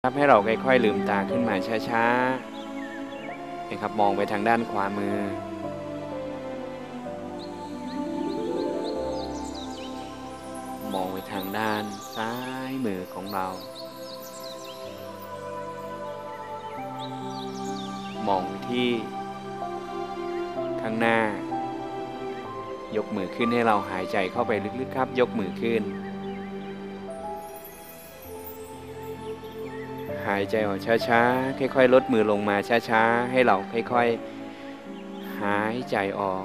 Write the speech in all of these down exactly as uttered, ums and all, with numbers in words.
ครับให้เราค่อยๆลืมตาขึ้นมาช้าๆนะครับมองไปทางด้านขวามือมองไปทางด้านซ้ายมือของเรามองไปที่ข้างหน้ายกมือขึ้นให้เราหายใจเข้าไปลึกๆครับยกมือขึ้นหายใจออกช้าๆค่อยๆลดมือลงมาช้าๆให้เราค่อยๆหายใจออก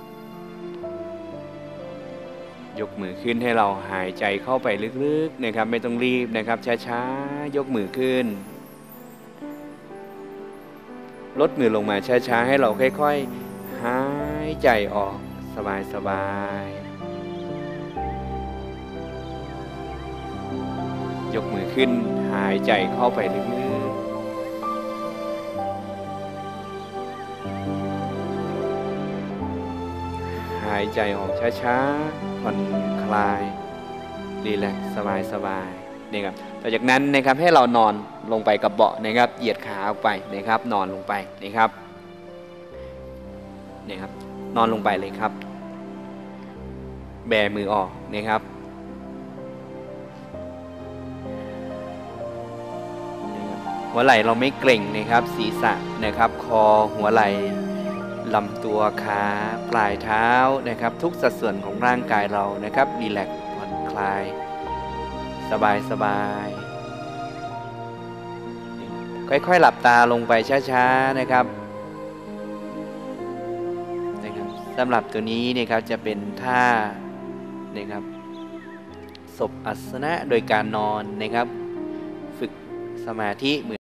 ยกมือขึ้นให้เราหายใจเข้าไปลึกๆนะครับไม่ต้องรีบนะครับช้าๆยกมือขึ้นลดมือลงมาช้าๆให้เราค่อยๆหายใจออกสบายๆยกมือขึ้นหายใจเข้าไปลึกๆหายใจออกช้าๆผ่อนคลายรีแลกซ์สบายๆนี่ครับต่อจากนั้นนะครับให้เรานอนลงไปกับเบาะนะครับเหยียดขาออกไปนะครับนอนลงไปนะครับนี่ครับนอนลงไปเลยครับแบมือออกนะครับหัวไหล่เราไม่เกร็งนะครับศีรษะนะครับคอหัวไหล่ลำตัวขาปลายเท้านะครับทุกสัดส่วนของร่างกายเรานะครับรีแลกซ์ผ่อนคลายสบายสบายค่อยๆหลับตาลงไปช้าๆนะครับนะครับสำหรับตัวนี้นะครับจะเป็นท่านะครับศพอัสนะโดยการนอนนะครับฝึกสมาธิเหมือน